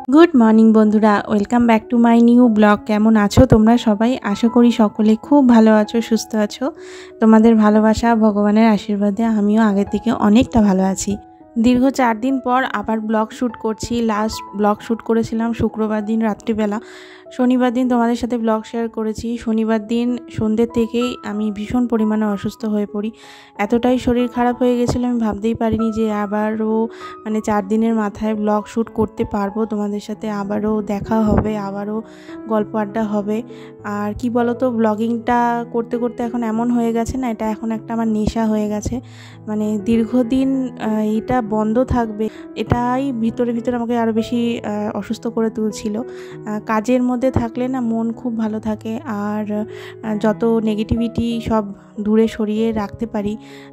Good morning বন্ধুরা, welcome back to my new blog. কেমন আছো তোমরা সবাই? আশা করি সকলে খুব ভালো আছো, সুস্থ আছো। তোমাদের ভালোবাসা, ভগবানের আশীর্বাদে আমিও আগের থেকে অনেকটা ভালো আছি। দীর্ঘ 4 দিন পর আবার ব্লগ শ্যুট করছি। লাস্ট ব্লগ শ্যুট করেছিলাম শুক্রবার দিন রাত্রিবেলা। শনিবার দিন তোমাদের সাথে ব্লগ শেয়ার করেছি। শনিবার দিন সন্ধ্যের থেকেই আমি ভীষণ পরিমাণে অসুস্থ হয়ে পড়ি। এতটাই শরীর খারাপ হয়ে গেছিলো, আমি ভাবতেই পারিনি যে আবারও 4 দিনের মাথায় ব্লগ শ্যুট করতে পারবো। তোমাদের সাথে আবারও দেখা হবে, আবারও গল্প আড্ডা হবে। আর কি বলো তো, ব্লগিংটা করতে করতে এখন এমন হয়ে গেছে না, এটা এখন একটা আমার নেশা হয়ে গেছে। দীর্ঘদিন এটা বন্ধ থাকবে, এটাই ভিতরে ভিতরে আমাকে আরও বেশি অসুস্থ করে তুলছিল। কাজের মধ্যে থাকলে না মন খুব ভালো থাকে, আর যত নেগেটিভিটি সব দূরে সরিয়ে রাখতে পারি,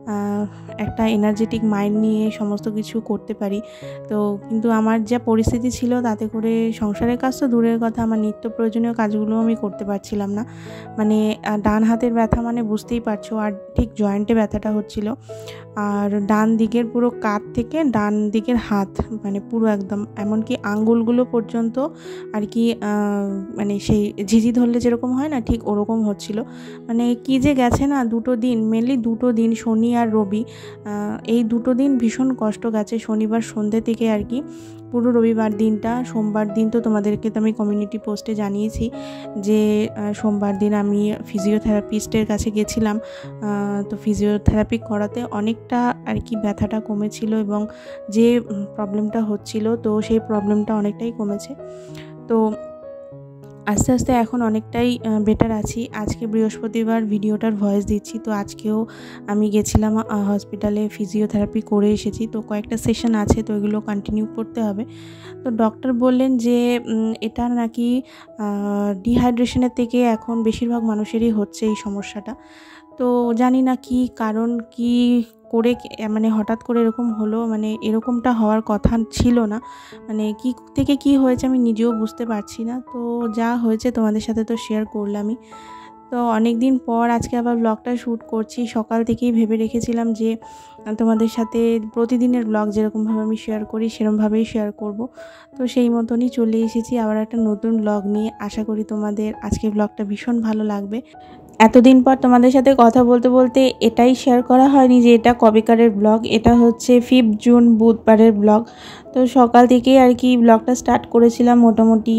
একটা এনার্জেটিক মাইন্ড নিয়ে সমস্ত কিছু করতে পারি। তো কিন্তু আমার যা পরিস্থিতি ছিল, তাতে করে সংসারের কাজ তো দূরের কথা, আমার নিত্য প্রয়োজনীয় কাজগুলো আমি করতে পারছিলাম না। ডান হাতের ব্যথা বুঝতেই পারছো, আর ঠিক জয়েন্টে ব্যথাটা হচ্ছিল। আর ডান দিকের পুরো কাঁধ থেকে ডান দিকের হাত পুরো একদম, এমনকি আঙ্গুলগুলো পর্যন্ত আর কি সেই ঝিঝি ধরলে যেরকম হয় না, ঠিক ওরকম হচ্ছিল। কি যে গেছে না, 2 দিন, মেনলি 2 দিন, শনি আর রবি, এই 2 দিন ভীষণ কষ্ট গেছে। শনিবার সন্ধ্যে থেকে আর কি পুরো রবিবার দিনটা। সোমবার দিন তো তোমাদেরকে তো আমি কমিউনিটি পোস্টে জানিয়েছি যে সোমবার দিন আমি ফিজিওথেরাপিস্টের কাছে গেছিলাম। তো ফিজিওথেরাপি করাতে অনেকটা আর কি ব্যথাটা কমেছিল, এবং যে প্রবলেমটা হচ্ছিল, তো সেই প্রবলেমটা অনেকটাই কমেছে। তো আস্তে আস্তে এখন অনেকটাই বেটার আছি। আজকে বৃহস্পতিবার ভিডিওটার ভয়েস দিচ্ছি, তো আজকেও আমি গেছিলাম হসপিটালে, ফিজিওথেরাপি করে এসেছি। তো কয়েকটা সেশন আছে, তো এগুলো কন্টিনিউ করতে হবে। তো ডক্টর বললেন যে এটা নাকি ডিহাইড্রেশনের থেকে এখন বেশিরভাগ মানুষেরই হচ্ছে এই সমস্যাটা। তো জানি না কি কারণ, কি করে হঠাৎ করে এরকম হলো, এরকমটা হওয়ার কথা ছিল না। কি থেকে কি হয়েছে আমি নিজেও বুঝতে পারছি না। তো যা হয়েছে তোমাদের সাথে তো শেয়ার করলামই। তো অনেক দিন পর আজকে আবার ব্লগটা শ্যুট করছি। সকাল থেকেই ভেবে রেখেছিলাম যে তোমাদের সাথে প্রতিদিনের ব্লগ যেরকমভাবে আমি শেয়ার করি সেরকমভাবেই শেয়ার করব। তো সেই মতনই চলে এসেছি আবার একটা নতুন ব্লগ নিয়ে। আশা করি তোমাদের আজকের ব্লগটা ভীষণ ভালো লাগবে। এতদিন পর তোমাদের সাথে কথা বলতে বলতে এটাই শেয়ার করা হয়নি যে এটা কবেকারের ব্লগ। এটা হচ্ছে 5 জুন বুধবারের ব্লগ। তো সকাল থেকেই আর কি ব্লগটা স্টার্ট করেছিলাম, মোটামুটি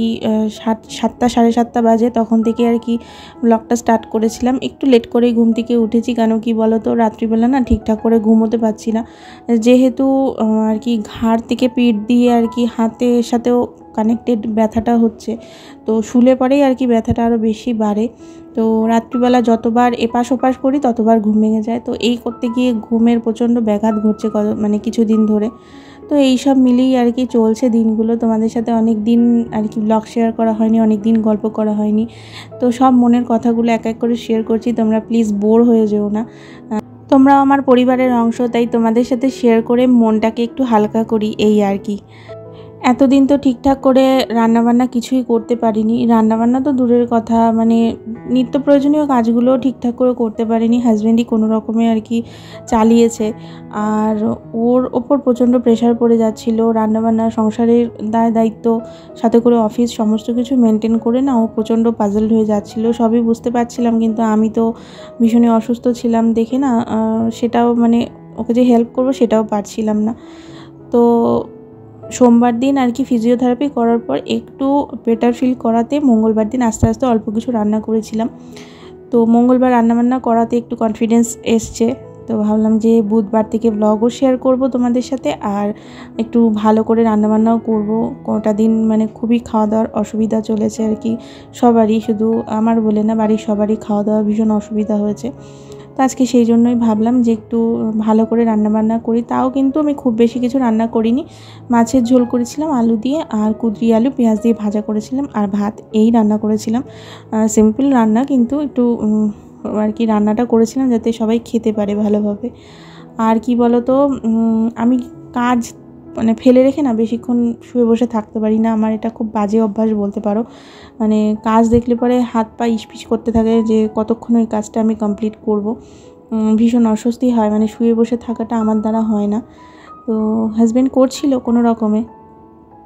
7টা 7:30 বাজে, তখন থেকে আর কি ব্লগটা স্টার্ট করেছিলাম। একটু লেট করেই ঘুম থেকে উঠেছি, কেন কি বলো তো, রাত্রিবেলা না ঠিকঠাক করে ঘুমোতে পারছি না, যেহেতু আর কি ঘাড় থেকে পিঠ দিয়ে আর কি হাতের সাথেও কানেক্টেড ব্যথাটা হচ্ছে। তো শুলে পরেই আর কি ব্যথাটা আরও বেশি বাড়ে। তো রাত্রিবেলা যতবার এপাশ ওপাশ করি ততবার ঘুম ভেঙে যায়। তো এই করতে গিয়ে ঘুমের প্রচণ্ড ব্যাঘাত ঘটছে কিছুদিন ধরে। তো এই সব মিলিয়েই আর কি চলছে দিনগুলো। তোমাদের সাথে অনেক দিন আর কি ব্লগ শেয়ার করা হয়নি, অনেক দিন গল্প করা হয়নি। তো সব মনের কথাগুলো এক এক করে শেয়ার করছি, তোমরা প্লিজ বোর হয়ে যেও না। তোমরাও আমার পরিবারের অংশ, তাই তোমাদের সাথে শেয়ার করে মনটাকে একটু হালকা করি, এই আর কি। এতদিন তো ঠিকঠাক করে রান্নাবান্না কিছুই করতে পারিনি। রান্নাবান্না তো দূরের কথা, নিত্য প্রয়োজনীয় কাজগুলোও ঠিকঠাক করে করতে পারিনি। হাজব্যান্ডই কোনো রকমে আর কি চালিয়েছে, আর ওর ওপর প্রচণ্ড প্রেশার পড়ে যাচ্ছিল। রান্নাবান্না, সংসারের দায়িত্ব, সাথে করে অফিস, সমস্ত কিছু মেনটেন করে না ও প্রচণ্ড পাজলড হয়ে যাচ্ছিল। সবই বুঝতে পারছিলাম, কিন্তু আমি তো ভীষণই অসুস্থ ছিলাম দেখে না, সেটাও ওকে যে হেল্প করবো সেটাও পারছিলাম না। তো সোমবার দিন আর কি ফিজিওথেরাপি করার পর একটু বেটার ফিল করাতে মঙ্গলবার দিন আস্তে আস্তে অল্প কিছু রান্না করেছিলাম। তো মঙ্গলবার রান্নাবান্না করাতে একটু কনফিডেন্স এসছে। তো ভাবলাম যে বুধবার থেকে ব্লগও শেয়ার করব তোমাদের সাথে, আর একটু ভালো করে রান্নাবান্নাও করব। কটা দিন খুবই খাওয়া দাওয়ার অসুবিধা চলেছে আর কি সবারই, শুধু আমার বলে না, বাড়ির সবারই খাওয়া দাওয়া ভীষণ অসুবিধা হয়েছে। তো আজকে সেই জন্যই ভাবলাম যে একটু ভালো করে রান্নাবান্না করি। তাও কিন্তু আমি খুব বেশি কিছু রান্না করিনি। মাছের ঝোল করেছিলাম আলু দিয়ে, আর কুদরি আলু পেঁয়াজ দিয়ে ভাজা করেছিলাম, আর ভাত, এই রান্না করেছিলাম। সিম্পল রান্না, কিন্তু একটু আর কি রান্নাটা করেছিলাম যাতে সবাই খেতে পারে ভালোভাবে। আর কি বলো তো, আমি কাজ ফেলে রেখে না বেশিক্ষণ শুয়ে বসে থাকতে পারি না। আমার এটা খুব বাজে অভ্যাস বলতে পারো। কাজ দেখলে পরে হাত পা ইশপিশ করতে থাকে যে কতক্ষণ ওই কাজটা আমি কমপ্লিট করব। ভীষণ অস্বস্তি হয়, শুয়ে বসে থাকাটা আমার দ্বারা হয় না। তো হাজব্যান্ড করছিল কোনো রকমে।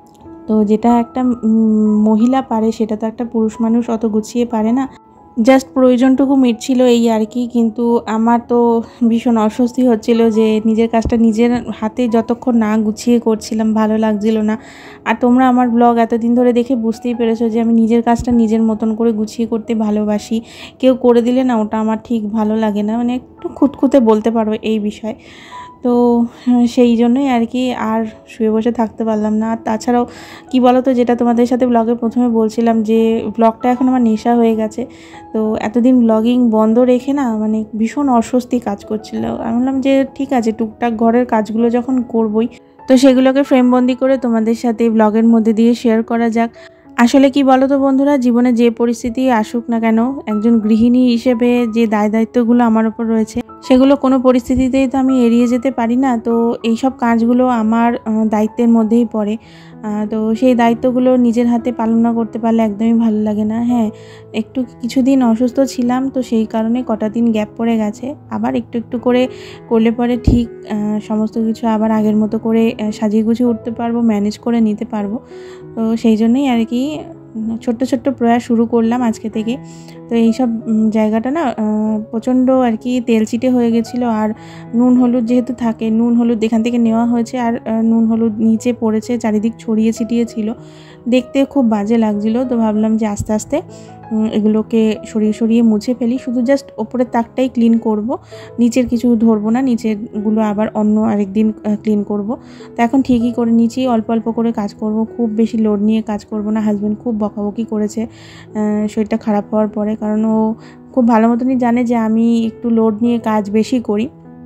তো যেটা একটা মহিলা পারে সেটা তো একটা পুরুষ মানুষ অত গুছিয়ে পারে না। জাস্ট প্রয়োজনটুকু মিটছিল এই আর কি। কিন্তু আমার তো ভীষণ অস্বস্তি হচ্ছিল যে নিজের কাজটা নিজের হাতে যতক্ষণ না গুছিয়ে করছিলাম ভালো লাগছিল না। আর তোমরা আমার ব্লগ এতদিন ধরে দেখে বুঝতেই পেরেছো যে আমি নিজের কাজটা নিজের মতন করে গুছিয়ে করতে ভালোবাসি। কেউ করে দিলে না ওটা আমার ঠিক ভালো লাগে না, মানে একটু খুঁতখুঁতে বলতে পারো এই বিষয়ে। তো সেই জন্যই আর কি আর শুয়ে বসে থাকতে পারলাম না। আর তাছাড়াও কি বলো তো, যেটা তোমাদের সাথে ব্লগের প্রথমে বলছিলাম যে ব্লগটা এখন আমার নেশা হয়ে গেছে। তো এতদিন ব্লগিং বন্ধ রেখে না মানে ভীষণ অস্বস্তি কাজ করছিল। আমি বললাম যে ঠিক আছে, টুকটাক ঘরের কাজগুলো যখন করবই তো সেগুলোকে ফ্রেমবন্দি করে তোমাদের সাথে ব্লগের মধ্যে দিয়ে শেয়ার করা যাক। আসলে কি বলো তো বন্ধুরা, জীবনে যে পরিস্থিতি আসুক না কেন, একজন গৃহিণী হিসেবে যে দায়িত্বগুলো আমার উপর রয়েছে সেগুলো কোনো পরিস্থিতিতেই তো আমি এড়িয়ে যেতে পারি না। তো এইসব কাজগুলো আমার দায়িত্বের মধ্যেই পড়ে। তো সেই দায়িত্বগুলো নিজের হাতে পালন না করতে পারলে একদমই ভালো লাগে না। হ্যাঁ, একটু কিছুদিন অসুস্থ ছিলাম, তো সেই কারণে কটা দিন গ্যাপ পড়ে গেছে। আবার একটু একটু করে করলে পরে ঠিক সমস্ত কিছু আবার আগের মতো করে সাজিয়ে গুছিয়ে উঠতে পারবো, ম্যানেজ করে নিতে পারবো। তো সেই জন্যই আর কি ছোট্ট ছোট্ট প্রয়াস শুরু করলাম আজকে থেকে। তো এইসব জায়গাটা না প্রচণ্ড আর কি তেলচিটে হয়ে গেছিলো। আর নুন হলুদ যেহেতু থাকে, নুন হলুদ এখান থেকে নেওয়া হয়েছে আর নুন হলুদ নিচে পড়েছে, চারিদিক ছড়িয়ে ছিটিয়ে ছিল, দেখতে খুব বাজে লাগছিলো। তো ভাবলাম যে আস্তে আস্তে এগুলোকে সরিয়ে সরিয়ে মুছে ফেলি, শুধু জাস্ট ওপরের তাকটাই ক্লিন করব, নিচের কিছু ধরবো না, নিচেরগুলো আবার অন্য আরেকদিন ক্লিন করব। তো এখন ঠিকই করে নিচেই অল্প অল্প করে কাজ করব, খুব বেশি লোড নিয়ে কাজ করব না। হাজব্যান্ড খুব বকাবকি করেছে শরীরটা খারাপ হওয়ার পরে, কারণ ও খুব ভালো মতনই জানে যে আমি একটু লোড নিয়ে কাজ বেশি করি।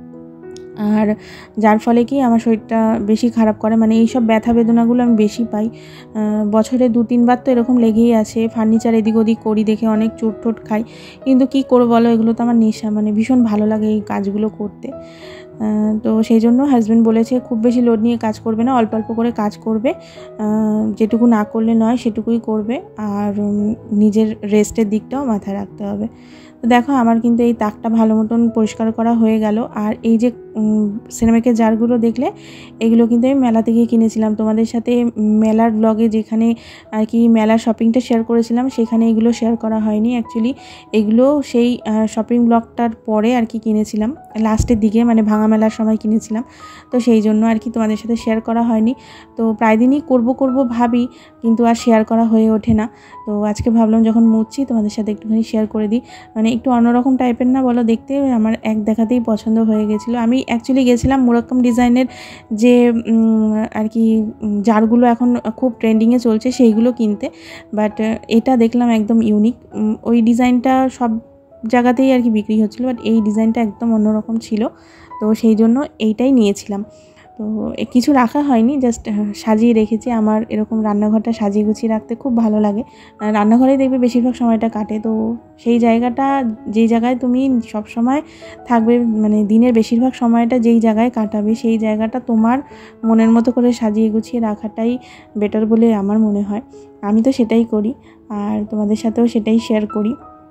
আর যার ফলে কি আমার শরীরটা বেশি খারাপ করে, মানে এইসব ব্যথা বেদনাগুলো আমি বেশি পাই। বছরে 2-3 বার তো এরকম লেগেই আছে। ফার্নিচার এদিক ওদিক করি দেখে অনেক চোট টোট খাই, কিন্তু কি করবো বলো, এগুলো তো আমার নেশা, মানে ভীষণ ভালো লাগে এই কাজগুলো করতে। তো সেই জন্য হাজব্যান্ড বলেছে খুব বেশি লোড নিয়ে কাজ করবে না, অল্প অল্প করে কাজ করবে, যেটুকু না করলে নয় সেটুকুই করবে, আর নিজের রেস্টের দিকটাও মাথায় রাখতে হবে। তো দেখো আমার কিন্তু এই তাকটা ভালো মতন পরিষ্কার করা হয়ে গেল। আর এই যে সিনেমাকের জারগুলো দেখলে, এগুলো কিন্তু আমি মেলা থেকে কিনেছিলাম। তোমাদের সাথে মেলার ব্লগে যেখানে আর কি মেলার শপিংটা শেয়ার করেছিলাম সেখানে এগুলো শেয়ার করা হয়নি। অ্যাকচুয়ালি এগুলো সেই শপিং ব্লগটার পরে আর কি কিনেছিলাম, লাস্টের দিকে, মানে ভাঙা মেলার সময় কিনেছিলাম। তো সেই জন্য আর কি তোমাদের সাথে শেয়ার করা হয়নি। তো প্রায় দিনই করব ভাবি, কিন্তু আর শেয়ার করা হয়ে ওঠে না। তো আজকে ভাবলাম যখন মুছছি তোমাদের সাথে একটুখানি শেয়ার করে দিই। মানে একটু অন্যরকম টাইপের না বলো দেখতে, আমার এক দেখাতেই পছন্দ হয়ে গেছিলো। আমি অ্যাকচুয়ালি গেছিলাম মুরাক্কাম ডিজাইনের যে আর কি জারগুলো এখন খুব ট্রেন্ডিংয়ে চলছে সেইগুলো কিনতে, বাট এটা দেখলাম একদম ইউনিক। ওই ডিজাইনটা সব জায়গাতেই আর কি বিক্রি হচ্ছিলো, বাট এই ডিজাইনটা একদম অন্যরকম ছিল। তো সেই জন্য এইটাই নিয়েছিলাম। তো কিছু রাখা হয়নি, জাস্ট সাজিয়ে রেখেছি। আমার এরকম রান্নাঘরটা সাজিয়ে গুছিয়ে রাখতে খুব ভালো লাগে। রান্নাঘরেই দেখবে বেশিরভাগ সময়টা কাটে। তো সেই জায়গাটা, যেই জায়গায় তুমি সব সময় থাকবে, মানে দিনের বেশিরভাগ সময়টা যেই জায়গায় কাটাবে, সেই জায়গাটা তোমার মনের মতো করে সাজিয়ে গুছিয়ে রাখাটাই বেটার বলে আমার মনে হয়। আমি তো সেটাই করি, আর তোমাদের সাথেও সেটাই শেয়ার করি।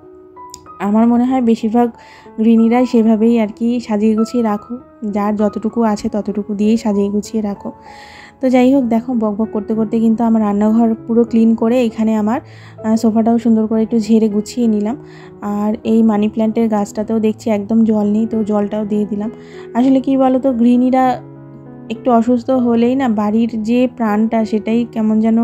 আমার মনে হয় বেশিরভাগ গৃহিণীরাই সেভাবেই আর কি সাজিয়ে গুছিয়ে রাখো, যার যতটুকু আছে ততটুকু দিয়েই সাজিয়ে গুছিয়ে রাখো। তো যাই হোক, দেখো বকবক করতে করতে কিন্তু আমার রান্নাঘর পুরো ক্লিন করে এখানে আমার সোফাটাও সুন্দর করে একটু ঝেড়ে গুছিয়ে নিলাম। আর এই মানি প্ল্যান্টের গাছটাতেও দেখছি একদম জল নেই, তো জলটাও দিয়ে দিলাম। আসলে কি বলো তো, গৃহিণীরা একটু অসুস্থ হলেই না বাড়ির যে প্রাণটা সেটাই কেমন যেন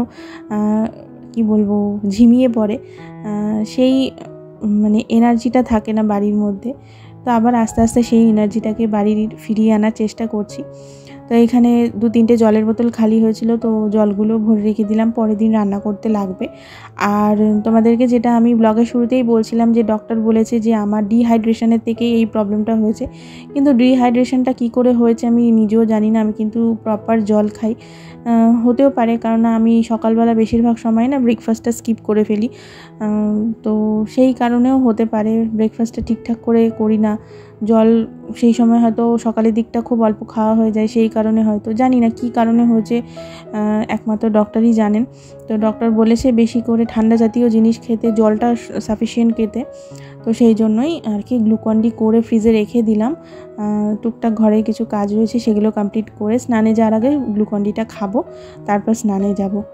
কি বলবো ঝিমিয়ে পড়ে, সেই মানে এনার্জিটা থাকে না বাড়ির মধ্যে। তো আবার আস্তে আস্তে সেই এনার্জিটাকে বাড়ির ফিরিয়ে আনার চেষ্টা করছি। তো এখানে 2-3টে জলের বোতল খালি হয়েছিল, তো জলগুলো ভরে রেখে দিলাম, পরের দিন রান্না করতে লাগবে। আর তোমাদেরকে যেটা আমি ব্লগের শুরুতেই বলছিলাম যে ডক্টর বলেছে যে আমার ডিহাইড্রেশনের থেকেই এই প্রবলেমটা হয়েছে, কিন্তু ডিহাইড্রেশনটা কি করে হয়েছে আমি নিজেও জানি না। আমি কিন্তু প্রপার জল খাই, হতেও পারে কারণ আমি সকালবেলা বেশিরভাগ সময় না ব্রেকফাস্টটা স্কিপ করে ফেলি, তো সেই কারণেও হতে পারে। ব্রেকফাস্টটা ঠিকঠাক করে করি না, জল সেই সময় হয়তো সকালের দিকটা খুব অল্প খাওয়া হয়ে যায়, সেই কারণে হয়তো, জানি না কী কারণে হয়েছে, একমাত্র ডক্টরই জানেন। তো ডক্টর বলেছে বেশি করে ঠান্ডা জাতীয় জিনিস খেতে, জলটা সাফিসিয়েন্ট খেতে। তো সেই জন্যই আর কি গ্লুকন-ডি করে ফ্রিজে রেখে দিলাম। টুকটাক ঘরে কিছু কাজ রয়েছে সেগুলো কমপ্লিট করে স্নানে যাওয়ার আগে গ্লুকন-ডিটা খাবো, তারপর স্নানে যাব।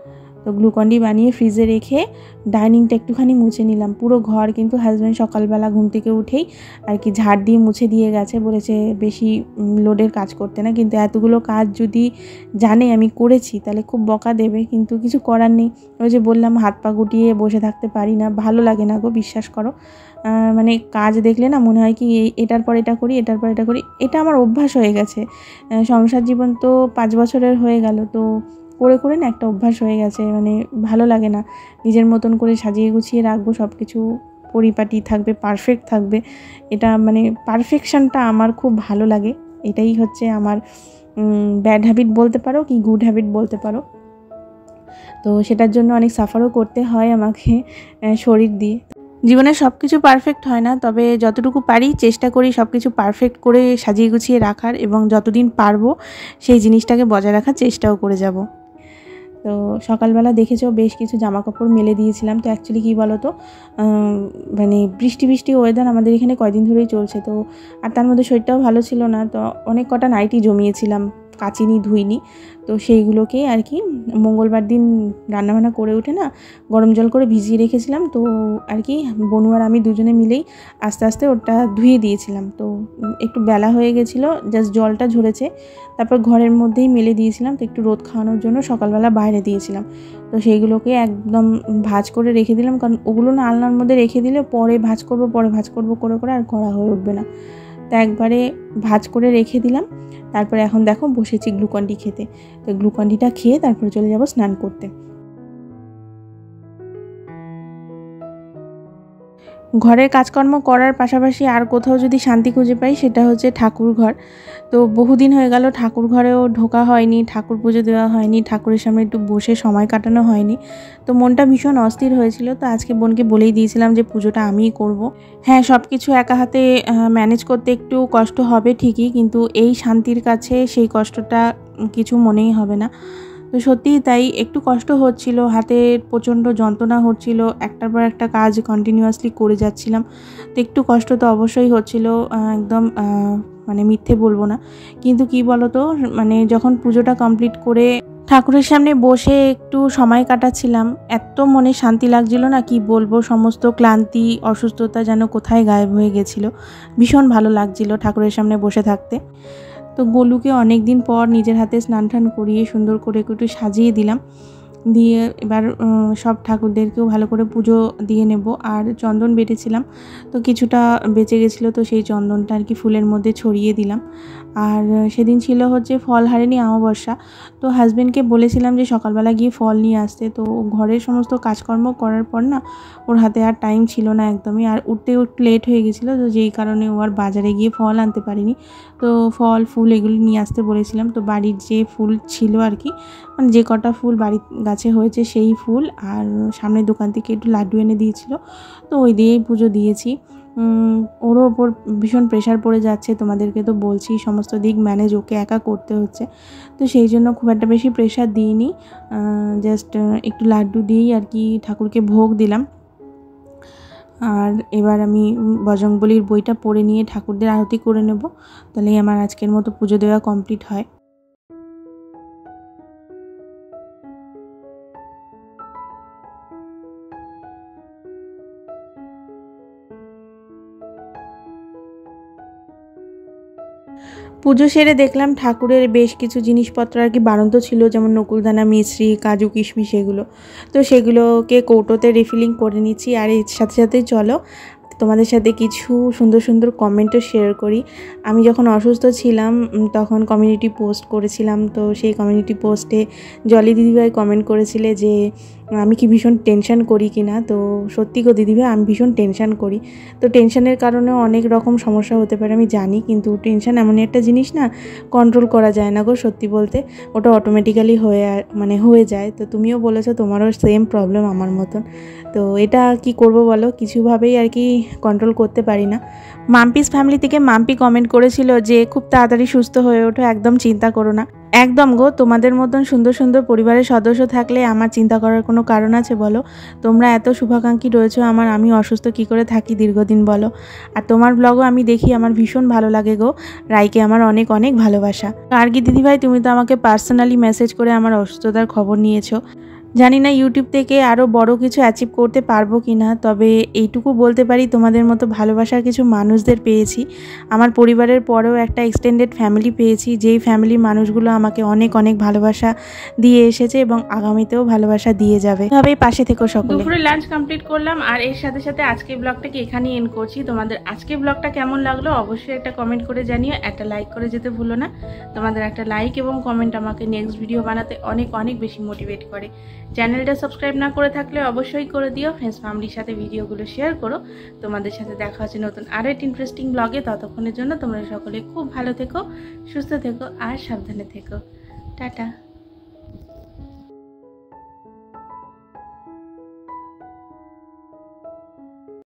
তো গ্লুকন্ডি বানিয়ে ফ্রিজে রেখে ডাইনিংটা একটুখানি মুছে নিলাম। পুরো ঘর কিন্তু হাজব্যান্ড সকালবেলা ঘুম থেকে উঠেই আর কি ঝাড় দিয়ে মুছে দিয়ে গেছে, বলেছে বেশি লোডের কাজ করতে না। কিন্তু এতগুলো কাজ যদি জানে আমি করেছি তাহলে খুব বকা দেবে, কিন্তু কিছু করার নেই। ওই যে বললাম হাত পা গুটিয়ে বসে থাকতে পারি না, ভালো লাগে না গো, বিশ্বাস করো। মানে কাজ দেখলে না মনে হয় কি এটার পর এটা করি, এটার পর এটা করি। এটা আমার অভ্যাস হয়ে গেছে। সংসার জীবন তো 5 বছরের হয়ে গেল, তো করে করে না একটা অভ্যাস হয়ে গেছে। মানে ভালো লাগে না, নিজের মতন করে সাজিয়ে গুছিয়ে রাখবো, সব কিছু পরিপাটি থাকবে, পারফেক্ট থাকবে। এটা মানে পারফেকশনটা আমার খুব ভালো লাগে। এটাই হচ্ছে আমার ব্যাড হ্যাবিট বলতে পারো কি গুড হ্যাবিট বলতে পারো। তো সেটার জন্য অনেক সাফারও করতে হয় আমাকে শরীর দিয়ে। জীবনে সব কিছু পারফেক্ট হয় না, তবে যতটুকু পারি চেষ্টা করি সব কিছু পারফেক্ট করে সাজিয়ে গুছিয়ে রাখার, এবং যতদিন পারবো সেই জিনিসটাকে বজায় রাখার চেষ্টাও করে যাব। তো সকালবেলা দেখেছো বেশ কিছু জামা কাপড় মেলে দিয়েছিলাম। তো অ্যাকচুয়ালি কী বলো তো, মানে বৃষ্টি ওয়েদার আমাদের এখানে কয়দিন ধরেই চলছে, তো আর তার মধ্যে শরীরটাও ভালো ছিল না। তো অনেক কটা নাইটি জমিয়েছিলাম, কাচিনি ধুইনি। তো সেইগুলোকেই আর কি মঙ্গলবার দিন রান্নাবান্না করে উঠে না গরম জল করে ভিজিয়ে রেখেছিলাম। তো আর কি বনু আর আমি দুজনে মিলেই আস্তে আস্তে ওটা ধুয়ে দিয়েছিলাম। তো একটু বেলা হয়ে গেছিলো, জাস্ট জলটা ঝরেছে, তারপর ঘরের মধ্যেই মেলে দিয়েছিলাম। তো একটু রোদ খাওয়ানোর জন্য সকালবেলা বাইরে দিয়েছিলাম। তো সেইগুলোকে একদম ভাঁজ করে রেখে দিলাম, কারণ ওগুলো না আলনার মধ্যে রেখে দিলে পরে ভাঁজ করব করে করে আর করা হয়ে উঠবে না। তো একবারে ভাঁজ করে রেখে দিলাম। তারপরে এখন দেখো বসেছি গ্লুকন্ডি খেতে। তো গ্লুকন্ডিটা খেয়ে তারপরে চলে যাব স্নান করতে। ঘরের কাজকর্ম করার পাশাপাশি আর কোথাও যদি শান্তি খুঁজে পাই সেটা হচ্ছে ঠাকুর ঘর। তো বহুদিন হয়ে গেল ঠাকুর ঘরেও ঢোকা হয়নি, ঠাকুর পুজো দেওয়া হয়নি, ঠাকুরের সামনে একটু বসে সময় কাটানো হয়নি। তো মনটা ভীষণ অস্থির হয়েছিল। তো আজকে বোনকে বলেই দিয়েছিলাম যে পুজোটা আমিই করব। হ্যাঁ, সব কিছু একা হাতে ম্যানেজ করতে একটু কষ্ট হবে ঠিকই, কিন্তু এই শান্তির কাছে সেই কষ্টটা কিছু মনেই হবে না। তো সত্যিই তাই, একটু কষ্ট হচ্ছিল, হাতে প্রচণ্ড যন্ত্রণা হচ্ছিল, একটার পর একটা কাজ কন্টিনিউয়াসলি করে যাচ্ছিলাম। তো একটু কষ্ট তো অবশ্যই হচ্ছিল, একদম মানে মিথ্যে বলবো না। কিন্তু কি বলো তো, মানে যখন পুজোটা কমপ্লিট করে ঠাকুরের সামনে বসে একটু সময় কাটাচ্ছিলাম, এত মনে শান্তি লাগছিল না, কি বলবো। সমস্ত ক্লান্তি অসুস্থতা যেন কোথায় গায়েব হয়ে গেছিলো। ভীষণ ভালো লাগছিল ঠাকুরের সামনে বসে থাকতে। তো গোলুকে অনেক দিন পর নিজের হাতে স্নান টান করিয়ে সুন্দর করে একটু সাজিয়ে দিলাম। দিয়ে এবার সব ঠাকুরদেরকেও ভালো করে পুজো দিয়ে নেব। আর চন্দন বেটেছিলাম, তো কিছুটা বেঁচে গেছিলো, তো সেই চন্দনটা আর কি ফুলের মধ্যে ছড়িয়ে দিলাম। আর সেদিন ছিল হচ্ছে ফল হারেনি অমাবস্যা। তো হাজব্যান্ডকে বলেছিলাম যে সকালবেলা গিয়ে ফল নিয়ে আসতে। তো ঘরের সমস্ত কাজকর্ম করার পর না ওর হাতে আর টাইম ছিল না একদমই, আর উঠতে একটু লেট হয়ে গেছিলো। তো যেই কারণে ও আর বাজারে গিয়ে ফল আনতে পারিনি। তো ফল ফুল এগুলো নিয়ে আসতে বলেছিলাম। তো বাড়ির যে ফুল ছিল আর কি, মানে যে কটা ফুল বাড়ির গাছে হয়েছে সেই ফুল, আর সামনের দোকান থেকে একটু লাড্ডু এনে দিয়েছিল, তো ওই দিয়েই পুজো দিয়েছি। ওরও ওপর ভীষণ প্রেশার পড়ে যাচ্ছে, তোমাদেরকে তো বলছি সমস্ত দিক ম্যানেজ ওকে একা করতে হচ্ছে। তো সেই জন্য খুব একটা বেশি প্রেশার দিইনি, জাস্ট একটু লাড্ডু দিয়েই আর কি ঠাকুরকে ভোগ দিলাম। আর এবার আমি বজরংবলীর বইটা পড়ে নিয়ে ঠাকুরদের আরতি করে নেব, তাহলেই আমার আজকের মতো পুজো দেওয়া কমপ্লিট হয়। পুজো সেরে দেখলাম ঠাকুরের বেশ কিছু জিনিসপত্র আর কি বাড়ন্ত ছিল, যেমন নকুলদানা, মিছরি, কাজু কিশমিশ এগুলো। তো সেগুলোকে কৌটোতে রিফিলিং করে নিচ্ছি। আর এর সাথে সাথে চলো তোমাদের সাথে কিছু সুন্দর সুন্দর কমেন্টও শেয়ার করি। আমি যখন অসুস্থ ছিলাম তখন কমিউনিটি পোস্ট করেছিলাম। তো সেই কমিউনিটি পোস্টে জলি দিদিভাই কমেন্ট করেছিলে যে আমি কি ভীষণ টেনশন করি কি না। তো সত্যি গো দিদিভাই, আমি ভীষণ টেনশন করি। তো টেনশনের কারণেও অনেক রকম সমস্যা হতে পারে আমি জানি, কিন্তু টেনশন এমনই একটা জিনিস না, কন্ট্রোল করা যায় না গো সত্যি বলতে, ওটা অটোমেটিক্যালি হয়ে যায়। তো তুমিও বলেছো তোমারও সেম প্রবলেম আমার মতন। তো এটা কি করব বলো, কিছুভাবেই আর কি কন্ট্রোল করতে পারি না। মাম্পিস ফ্যামিলি থেকে মাম্পি কমেন্ট করেছিল যে খুব তাড়াতাড়ি সুস্থ হয়ে ওঠো, একদম চিন্তা করো না। একদম গো, তোমাদের মতন সুন্দর সুন্দর পরিবারের সদস্য থাকলে আমার চিন্তা করার কোনো কারণ আছে বলো? তোমরা এত শুভাকাঙ্ক্ষী রয়েছো আমার, আমি অসুস্থ কি করে থাকি দীর্ঘদিন বলো? আর তোমার ব্লগও আমি দেখি, আমার ভীষণ ভালো লাগে গো। রাইকে আমার অনেক অনেক ভালোবাসা। আর কি দিদিভাই, তুমি তো আমাকে পার্সোনালি মেসেজ করে আমার অসুস্থতার খবর নিয়েছো। জানি না ইউটিউব থেকে আরও বড় কিছু অ্যাচিভ করতে পারবো কি না, তবে এইটুকু বলতে পারি তোমাদের মতো ভালোবাসার কিছু মানুষদের পেয়েছি। আমার পরিবারের পরেও একটা এক্সটেন্ডেড ফ্যামিলি পেয়েছি, যেই ফ্যামিলির মানুষগুলো আমাকে অনেক অনেক ভালোবাসা দিয়ে এসেছে এবং আগামীতেও ভালোবাসা দিয়ে যাবে। এভাবেই পাশে থেকো সকলে। দুপুরে লাঞ্চ কমপ্লিট করলাম আর এর সাথে সাথে আজকের ব্লগটাকে এখানেই এন্ড করছি। তোমাদের আজকের ব্লগটা কেমন লাগলো অবশ্যই একটা কমেন্ট করে জানিও, একটা লাইক করে যেতে ভুলো না। তোমাদের একটা লাইক এবং কমেন্ট আমাকে নেক্সট ভিডিও বানাতে অনেক অনেক বেশি মোটিভেট করে। চ্যানেলটা সাবস্ক্রাইব না করে থাকলে অবশ্যই করে দিও। ফ্রেন্ডস ফ্যামিলির সাথে ভিডিওগুলো শেয়ার করো। তোমাদের সাথে দেখা হচ্ছে নতুন আরও একটা ইন্টারেস্টিং ব্লগে। ততক্ষণের জন্য তোমরা সকলে খুব ভালো থেকো, সুস্থ থেকো আর সাবধানে থেকো। টাটা।